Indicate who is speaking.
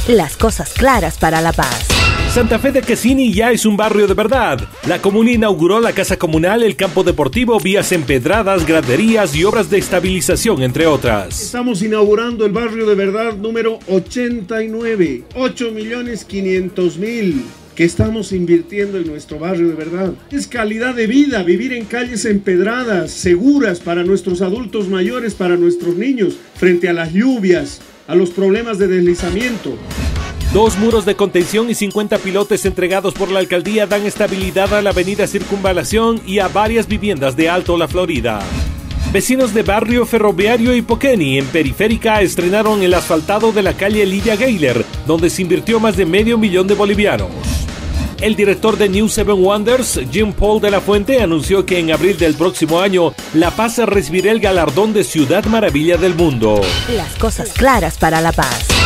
Speaker 1: Las cosas claras para la paz.
Speaker 2: Santa Fe de Quesini ya es un barrio de verdad. La comuna inauguró la casa comunal, el campo deportivo, vías empedradas, graderías y obras de estabilización, entre otras.
Speaker 3: Estamos inaugurando el barrio de verdad número 89, 8.500.000 que estamos invirtiendo en nuestro barrio de verdad. Es calidad de vida, vivir en calles empedradas, seguras para nuestros adultos mayores, para nuestros niños, frente a las lluvias, a los problemas de deslizamiento.
Speaker 2: 2 muros de contención y 50 pilotes entregados por la alcaldía dan estabilidad a la avenida Circunvalación y a varias viviendas de Alto La Florida. Vecinos de Barrio Ferroviario y Poqueni, en Periférica, estrenaron el asfaltado de la calle Lidia Gayler, donde se invirtió más de $500,000 de bolivianos. El director de New Seven Wonders, Jim Paul de la Fuente, anunció que en abril del próximo año, La Paz recibirá el galardón de Ciudad Maravilla del Mundo.
Speaker 1: Las cosas claras para la paz.